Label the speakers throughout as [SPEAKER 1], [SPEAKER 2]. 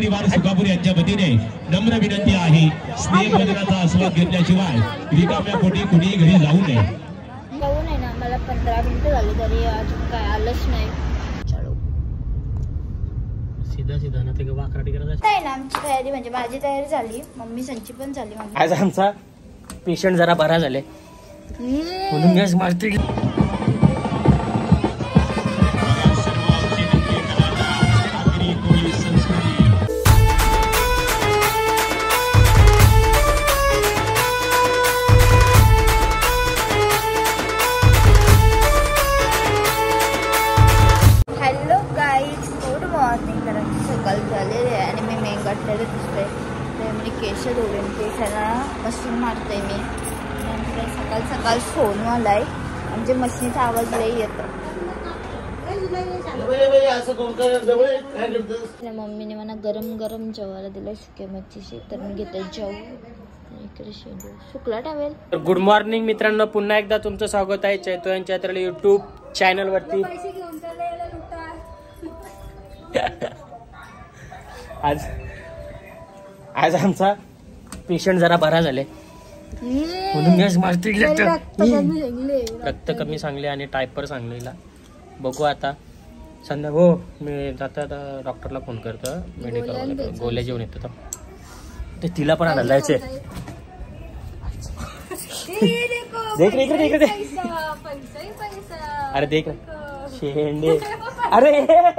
[SPEAKER 1] परिवार सुखापूर यांच्या वतीने नम्र विनंती आहे, स्नेहभोजनाचा आस्वाद घेतल्याशिवाय रिकाम्या पोटी कुणी घरी जाऊ नये.
[SPEAKER 2] जाऊ नये ना, मला 15 मिनिटं झाली तरी अजून काय आलंच नाही. चलो
[SPEAKER 3] सीधा ना ते वाकराटी करत
[SPEAKER 2] नाही ना. आमची तयारी म्हणजे माझी तयारी झाली, मम्मी संची पण झाली.
[SPEAKER 3] आज आमचा पेशंट जरा बरा झाले म्हणून गॅस मारते.
[SPEAKER 2] Hello guys, good morning. सकाळ झालेली आहे आणि मी मेंगाटलेले दिसते. ते मी केस धुवून केसाला मशीन मारते मी. नंतर सकाळ सकाळ फोन आलाय म्हणजे मशीनचा आवाज लई येतो. मम्मीने मला गरम गरम जेवायला दिलंय सुक्या मच्छीशी, तर मी घेते जेवू. इकडे शेड्यूल सुकला टावेल.
[SPEAKER 3] गुड मॉर्निंग मित्रांनो, पुन्हा एकदा तुमचं स्वागत आहे चैतो यांच्या युट्यूब चॅनल वरती. आज आमचा पेशंट जरा बरा झाले म्हणून गॅस मारते. रक्त कमी सांगले आणि टायपर सांगलेला. बघू आता संध्या. हो मी जाता डॉक्टरला फोन करतो, मेडिकल गोळ्या जेवण येतो. ते तिला पण आणायला जायचे. देख रे इकडे इकडे. अरे देख शेंडे. अरे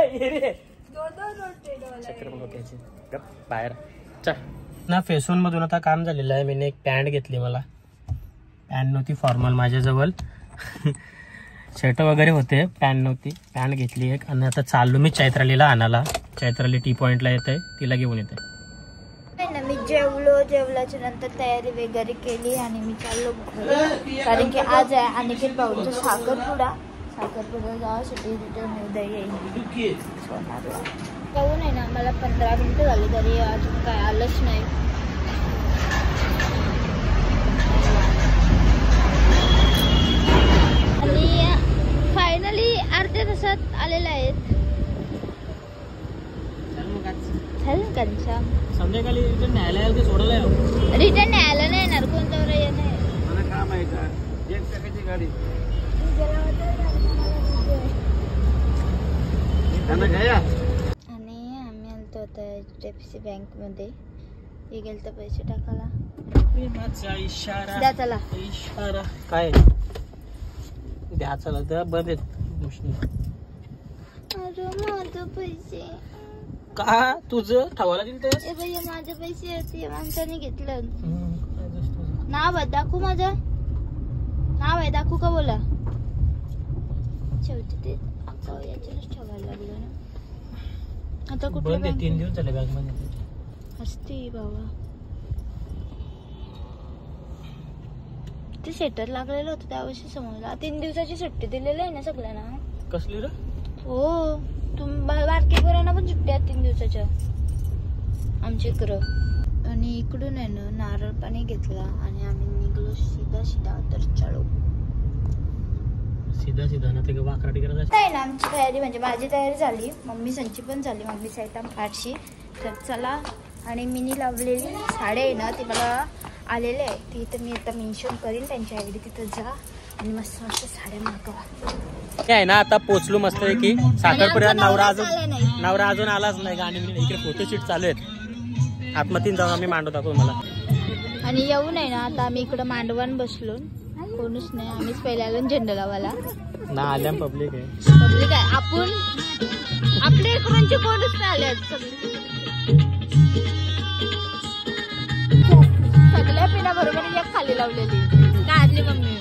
[SPEAKER 3] चक्र बाहेर ना. फेसोन मधून आता काम झालेलं आहे. मी एक पॅन्ट घेतली. मला पॅन्ट नव्हती फॉर्मल माझ्याजवळ. शर्ट वगैरे होते, पॅन्ट नव्हती. पॅन्ट घेतली एक आणि आता चाललो मी चैत्रालीला आणायला. चैत्राली टी पॉइंटला येते, तिला घेऊन येते.
[SPEAKER 2] मी जेवल्याच्या नंतर तयारी वगैरे केली आणि मी चाललो घरी, कारण की आज आहे अनिकेत भाऊंचा साखरपुडा जावासाठी रिटर्न उद्या येईल. जाऊ नये ना, मला 15 मिनिटं झाली तरी अजून काय आलंच नाही. आणि फायनली अर्ध्या तासात आलेले आहेत.
[SPEAKER 3] संध्याकाळी रिटर्न न्यायालयाला सोडलं.
[SPEAKER 2] रिटर्न न्यायालय नाही येणार, कोणतं नाही.
[SPEAKER 3] मला काम आहे का? एक टाकायची गाडी
[SPEAKER 2] आणि आम्ही आलतो आता HDFC बँक मध्ये. हे गेलं तर पैसे टाकायला.
[SPEAKER 3] इशारा
[SPEAKER 2] द्या चला.
[SPEAKER 3] इशारा काय द्या चला द्या. बंद आहेत.
[SPEAKER 2] अरे माझं पैसे
[SPEAKER 3] का तुझं ठेवायला दिल तेच.
[SPEAKER 2] माझे पैसे होते, माणसाने घेतलं. नाव आहे दाखवू, माझं नाव आहे दाखवू का? बोला. शेवटी ते याच्यानंच ठेवायला लागलं ना. आता कुठे
[SPEAKER 3] 3 दिवस झाले बॅग मध्ये
[SPEAKER 2] असते बाबा. ते सेटर लागलेलं होतं त्यावर्षी समजला. 3 दिवसाची सुट्टी दिलेली आहे ना सगळ्यांना.
[SPEAKER 3] कसली रे?
[SPEAKER 2] हो, बारके पोरांना पण सुट्ट्या आहेत 3 दिवसाच्या आमच्या इकडं. आणि इकडून आहे ना नारळ पाणी घेतला आणि आम्ही निघलो सीधा. तर चलो
[SPEAKER 3] सीधा ना ते वाकराटी करत
[SPEAKER 2] नाही ना. आमची तयारी म्हणजे माझी तयारी झाली, मम्मी संची पण झाली. मम्मी साईटम फारशी. तर चला. आणि मिनी लावलेली साडे आहे ना, ती मला आलेले आहे. ती तर मी आता मेन्शन करीन त्यांच्या आयडी. तिथं जा आणि मस्त मस्त साड्या मागवा.
[SPEAKER 3] आहे ना. आता पोचलो मस्त की साखरपुड्यात. नवरा अजून आलाच नाही. गाणी इकडे फोटोशूट चालू आहेत. आत्महतीन जाऊन आम्ही मांडव दाखवू मला.
[SPEAKER 2] आणि येऊ नये ना. आता आम्ही इकडं मांडवान बसलो, कोणच नाही. आम्हीच पहिल्या आलो झेंडा लावायला
[SPEAKER 3] ना. आल्या पब्लिक आहे.
[SPEAKER 2] पब्लिक आहे. आपण आपल्या इकडूनचे कोणच नाही आले. सगळ्या पिण्या बरोबर एक खाली लावलेली काढली मम्मी.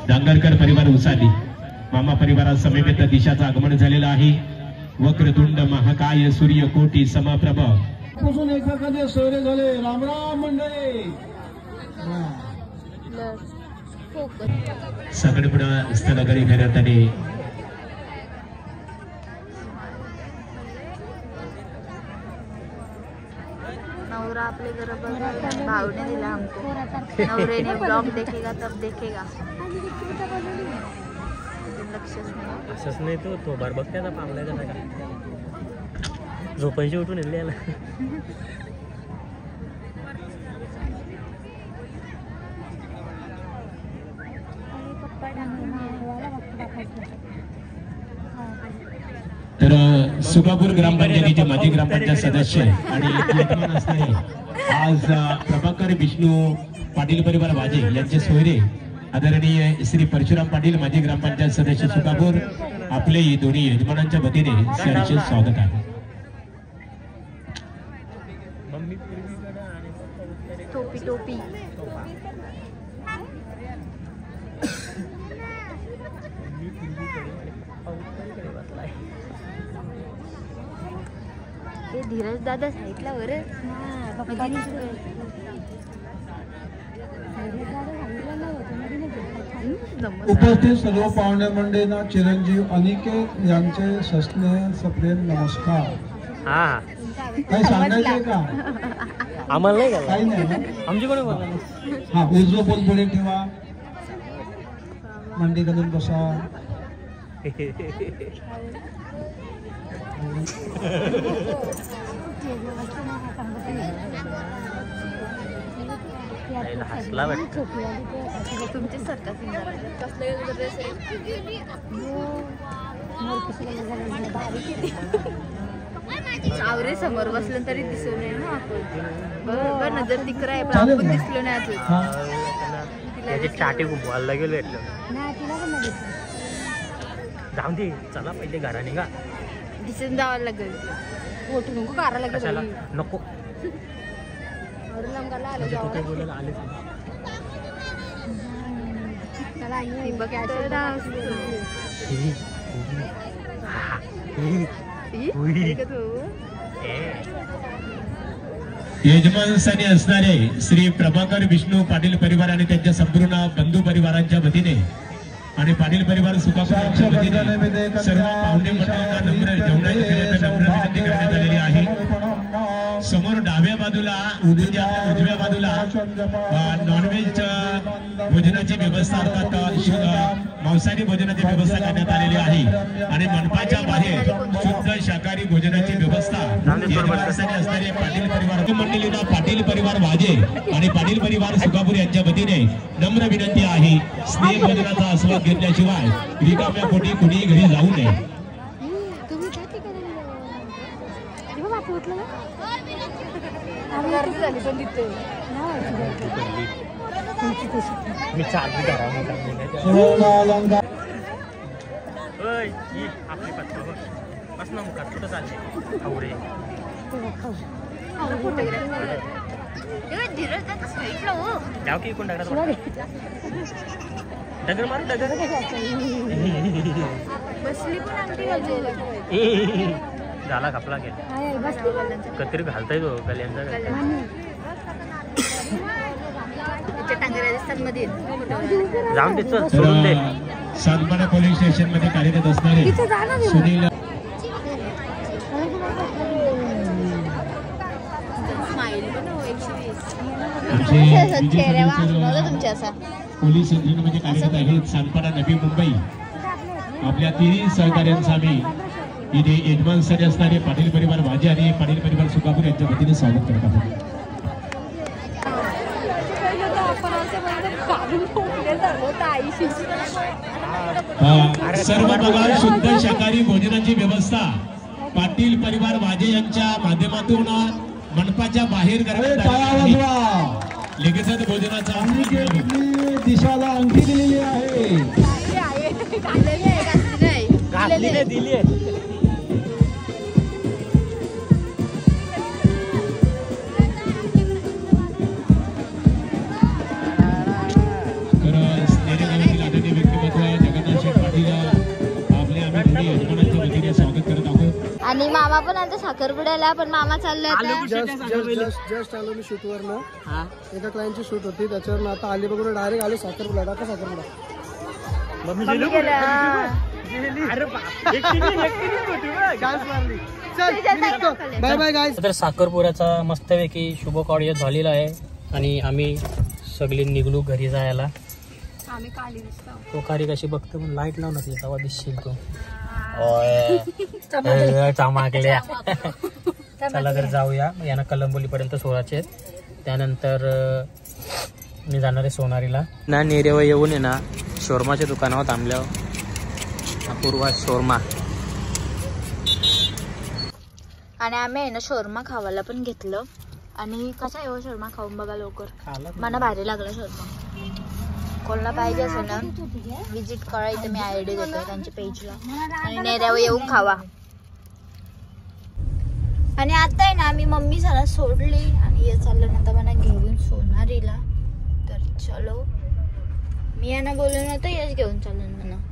[SPEAKER 1] दांगरकर परिवार उसाली मामा परिवारासमवेत दिशाचं आगमन झालेलं आहे. वक्रतुंड महाकाय सूर्यकोटी समप्रभ
[SPEAKER 4] पासून एकाकडे सोयरे झाले. रामराम मंडळी.
[SPEAKER 1] सगळीकडे स्थलगडी करत आले.
[SPEAKER 2] नवरा आपले घर भावने दिला हमको. नवरे ने ब्लॉग देखेगा तब देखेगा. लक्षच नाही.
[SPEAKER 3] असंच नाही तो बार बघते आता पावलायचा सगळा झोपायची उठून येईल याला.
[SPEAKER 1] तर सुकापूर ग्रामपंचायतीचे माजी ग्रामपंचायत सदस्य आणि यजमान असणारे आज प्रभाकर विष्णू पाटील परिवार वाजे यांचे सोयरे आदरणीय श्री परशुराम पाटील माजी ग्रामपंचायत सदस्य सुकापूर आपले दोन्ही यजमानांच्या वतीने सहर्ष स्वागत आहे.
[SPEAKER 2] टोपी टोपी हे धीरज दादा साईडला वर
[SPEAKER 4] उपस्थित सर्व पाहुणे मंडळींना चिरंजीव अनिकेत यांचे सस्नेह सप्रेम नमस्कार.
[SPEAKER 3] हा
[SPEAKER 4] काही सांगायचंय का?
[SPEAKER 3] आम्हाला नाही
[SPEAKER 4] काही नाही ना?
[SPEAKER 3] आमची कोणी बोलला
[SPEAKER 4] हा उजवं बोल पुढे ठेवा. मांडी घालून बसा.
[SPEAKER 3] हसला वाटतं.
[SPEAKER 2] तुमचे सरकार सावरे समोर बसलं तरी दिसू नये ना आपण. बरोबर नजर तिकडे आहे पण आपण दिसलो नाही अजून.
[SPEAKER 3] त्याची टाटी बोलायला गेलो भेटलं. जाऊन दे चला पहिले घरा निघा.
[SPEAKER 2] दिसून जावं लागेल. मोठं नको कारा
[SPEAKER 3] कशाला
[SPEAKER 2] लागेल.
[SPEAKER 3] नको म्हणजे तू काय बोलायला आलेच
[SPEAKER 1] यजमान स्थानी असणारे श्री प्रभाकर विष्णू पाटील परिवार आणि त्यांच्या संपूर्ण बंधू परिवारांच्या वतीने आणि पाटील परिवार सुकापूरच्या वतीने सर्व पाहुणे मंडळींना नम्र जेवणाची नम्र विनंती करण्यात आलेली आहे. समोर डाव्या बाजूला उजव्या बाजूला नॉनव्हेज भोजनाची व्यवस्था अर्थात मांसाहारी भोजनाची व्यवस्था करण्यात आलेली आहे आणि मनपाच्या बाहेर शुद्ध शाकाहारी भोजनाची व्यवस्था असणारे पाटील परिवार मंडळींना पाटील परिवार वाजे आणि पाटील परिवार सुकापूर यांच्या वतीने नम्र विनंती आहे. स्नेह भोजनाचा आस्वाद घेतल्याशिवाय रिकाम्या पोटी कुणी घरी जाऊ नये.
[SPEAKER 3] मी चालू आपली पत्ता बस ना मुखात कुठं चालले आवरे जाऊ की कोण डगर मारू डगर
[SPEAKER 2] बसली पण
[SPEAKER 3] झाला खपला गेला कत्री घालताय तो कल्याणचा जाऊन दे चल सोडून दे.
[SPEAKER 1] सातबारा पोलीस स्टेशन मध्ये कार्यरत असणारे सुनील पोलीस यंत्रणेमध्ये कार्यरत आहेत. सातबारा नवी मुंबई आपल्या तिन्ही सहकार्यांचा आम्ही इथे यजमानस्थानी असणारे पाटील परिवार वाजे आणि पाटील परिवार सुकापूर यांच्या वतीने स्वागत करत आहोत. सर्व बघा शुद्ध शाकाहारी भोजनाची व्यवस्था पाटील परिवार वाजे यांच्या माध्यमातून मनपाच्या बाहेर लगेचच भोजनाचा
[SPEAKER 4] दिशाला अंगठी दिलेली आहे.
[SPEAKER 3] दिली
[SPEAKER 1] तर
[SPEAKER 2] मामा पण आता साखरपुड्याला, पण मामा चालले आता
[SPEAKER 5] जस्ट आलो मी शूट वर ना. एका क्लायंटची शूट होती त्याच्यावर आता आली बघून डायरेक्ट आलो साखरपुडा. टाका साखरपुडा.
[SPEAKER 2] मम्मी गेल्या.
[SPEAKER 5] Bye bye guys.
[SPEAKER 3] तर साखरपुऱ्याचा मस्तपैकी शुभ कार्य झालेला आहे आणि आम्ही सगळे निघलो घरी जायला. तो कारी कशी बघतो पण लाईट लावून नसली तेव्हा दिसशील तो. चमाकल्या. चला तर जाऊया. यांना कलंबोलीपर्यंत 16चे आहेत. त्यानंतर मी जाणार आहे सोनारीला ना. नेरेवा येऊन आहे ना शोरमाच्या दुकानावर थांबल्यावर अपूर्वा शोरमा.
[SPEAKER 2] आणि आम्ही आहे ना शोरमा खावायला पण घेतलं. आणि कसा आहे शोरमा खाऊन बघा लवकर. मला भारी लागला शोरमा. कोणाला पाहिजे असेल ना विजिट करा. इथे मी आयडी देते त्यांच्या पेजला आणि नेऱ्यावर येऊन खावा. आणि आता आहे ना आम्ही मम्मी साला सोडली आणि हे चाललं ना तर मला घेऊन सोनारीला. तर चलो मी यांना बोलून आता हेच घेऊन चाललं म्हणा.